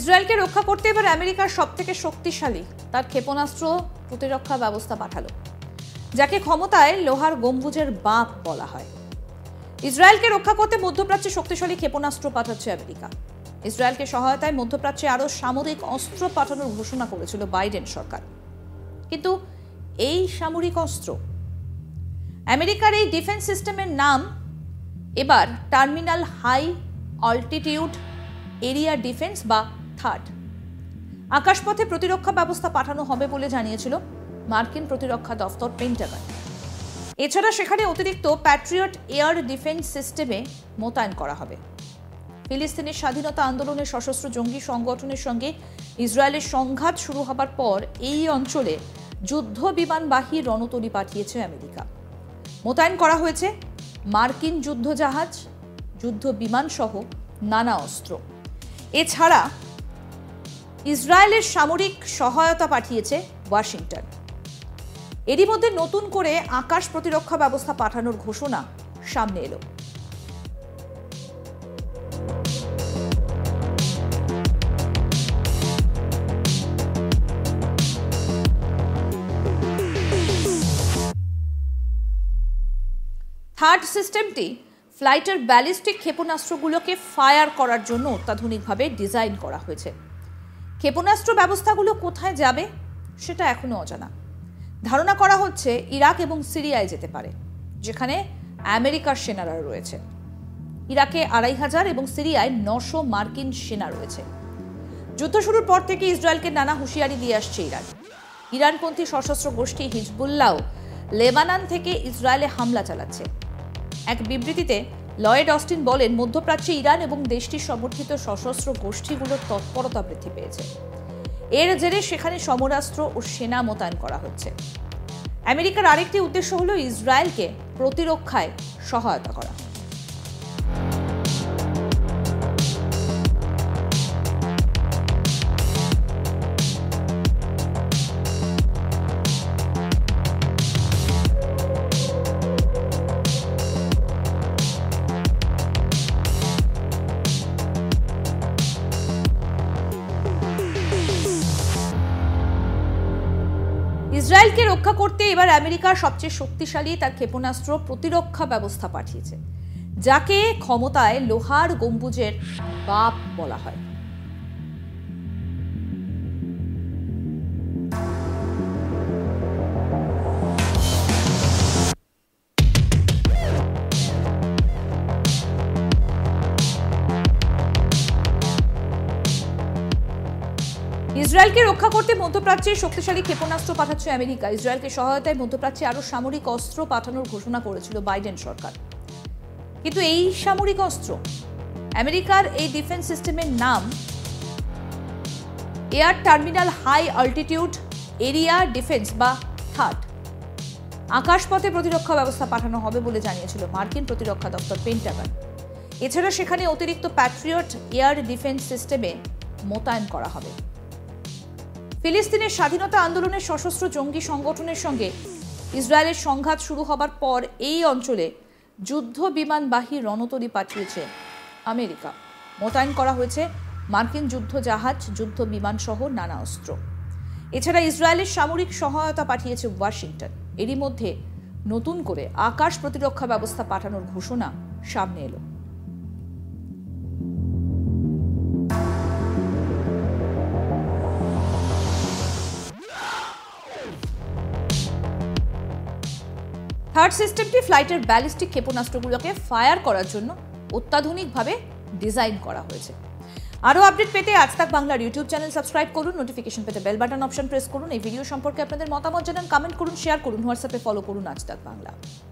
ইসরায়েলকে রক্ষা করতে এবার আমেরিকার সবথেকে শক্তিশালী তার ক্ষেপণাস্ত্র প্রতিরক্ষা ব্যবস্থা পাঠালো, যাকে ক্ষমতায় লোহার গম্বুজের বাঁক বলা হয়। ইসরায়েলকে রক্ষা করতে মধ্যপ্রাচ্যে শক্তিশালী ক্ষেপণাস্ত্র পাঠাচ্ছে আমেরিকা। ইসরায়েলকে সহায়তায় মধ্যপ্রাচ্যে আরও সামরিক অস্ত্র পাঠানোর ঘোষণা করেছিল বাইডেন সরকার। কিন্তু এই সামরিক অস্ত্র, আমেরিকার এই ডিফেন্স সিস্টেমের নাম এবার terminal high altitude area defence বা থার্ড। আকাশপথে প্রতিরক্ষা ব্যবস্থা পাঠানো হবে বলে জানিয়েছিল মার্কিন প্রতিরক্ষা দফতর পেন্টাগন। এছাড়া সেখানে অতিরিক্ত প্যাট্রিয়ট এয়ার ডিফেন্স সিস্টেমে মোতায়েন করা হবে। ফিলিস্তিনের স্বাধীনতা আন্দোলনের সশস্ত্র জঙ্গি সংগঠনের সঙ্গে ইসরায়েলের সংঘাত শুরু হবার পর এই অঞ্চলে যুদ্ধ বিমানবাহী রণতরী পাঠিয়েছে আমেরিকা। মোতায়েন করা হয়েছে মার্কিন যুদ্ধজাহাজ, যুদ্ধ বিমান সহ নানা অস্ত্র। এছাড়া ইসরায়েলের সামরিক সহায়তা পাঠিয়েছে ওয়াশিংটন। এরই মধ্যে নতুন করে আকাশ প্রতিরক্ষা ব্যবস্থা পাঠানোর ঘোষণা সামনে এলো। থার্ড সিস্টেমটি ফ্লাইটের ব্যালিস্টিক ক্ষেপণাস্ত্রগুলোকে ফায়ার করার জন্য অত্যাধুনিকভাবে ডিজাইন করা হয়েছে। ক্ষেপণাস্ত্র ব্যবস্থাগুলো কোথায় যাবে সেটা এখনো অজানা। ধারণা করা হচ্ছে ইরাক এবং সিরিয়ায় যেতে পারে, যেখানে আমেরিকার সেনারা রয়েছে। ইরাকে ২৫০০ এবং সিরিয়ায় ৯০০ মার্কিন সেনা রয়েছে। যুদ্ধ শুরুর পর থেকে ইসরায়েলকে নানা হুঁশিয়ারি দিয়ে আসছে ইরান। ইরানপন্থী সশস্ত্র গোষ্ঠী হিজবুল্লাহ লেবানন থেকে ইসরায়েলে হামলা চালাচ্ছে। এক বিবৃতিতে লয়েড অস্টিন বলেন, মধ্যপ্রাচ্যে ইরান এবং দেশটির সমর্থিত সশস্ত্র গোষ্ঠীগুলোর তৎপরতা বৃদ্ধি পেয়েছে। এর জেরে সেখানে সমরাস্ত্র ও সেনা মোতায়েন করা হচ্ছে। আমেরিকার আরেকটি উদ্দেশ্য হলো ইসরায়েলকে প্রতিরক্ষায় সহায়তা করা। ইসরায়েলকে রক্ষা করতে এবার আমেরিকার সবচেয়ে শক্তিশালী তার ক্ষেপণাস্ত্র প্রতিরক্ষা ব্যবস্থা পাঠিয়েছে, যাকে ক্ষমতায় লোহার গম্বুজের বাঁক বলা হয়। ইসরায়েলকে রক্ষা করতে মধ্যপ্রাচ্যে শক্তিশালী ক্ষেপণাস্ত্র পাঠাচ্ছে আমেরিকা। ইসরায়েলকে সহায়তায় মধ্যপ্রাচ্যে আরও সামরিক অস্ত্র পাঠানোর ঘোষণা করেছিল বাইডেন সরকার। কিন্তু এই সামরিক অস্ত্র, আমেরিকার এই ডিফেন্স সিস্টেমের নাম air terminal high altitude area defence বা থার্ড। আকাশপথে প্রতিরক্ষা ব্যবস্থা পাঠানো হবে বলে জানিয়েছিল মার্কিন প্রতিরক্ষা দপ্তর পেন্টাগন। এছাড়া সেখানে অতিরিক্ত প্যাট্রিয়ট এয়ার ডিফেন্স সিস্টেমে মোতায়েন করা হবে। ফিলিস্তিনের স্বাধীনতা আন্দোলনের সশস্ত্র জঙ্গি সংগঠনের সঙ্গে ইসরায়েলের সংঘাত শুরু হবার পর এই অঞ্চলে যুদ্ধ বিমানবাহী রণতরী পাঠিয়েছে আমেরিকা। মোতায়েন করা হয়েছে মার্কিন যুদ্ধজাহাজ, যুদ্ধ বিমান সহ নানা অস্ত্র। এছাড়া ইসরায়েলের সামরিক সহায়তা পাঠিয়েছে ওয়াশিংটন। এরই মধ্যে নতুন করে আকাশ প্রতিরক্ষা ব্যবস্থা পাঠানোর ঘোষণা সামনে এলো। থার্ড সিস্টেমটি ফ্লাইটের ব্যালিস্টিক ক্ষেপণাস্ত্রগুলোকে ফায়ার করার জন্য অত্যাধুনিকভাবে ডিজাইন করা হয়েছে। আরও আপডেট পেতে আজ তাক বাংলার ইউটিউব চ্যানেল সাবস্ক্রাইব করুন, নোটিফিকেশন পেতে বেল বাটন অপশন প্রেস করুন। এই ভিডিও সম্পর্কে আপনাদের মতামত জানান, কমেন্ট করুন, শেয়ার করুন, হোয়াটসঅ্যাপে ফলো করুন আজ তাক বাংলা।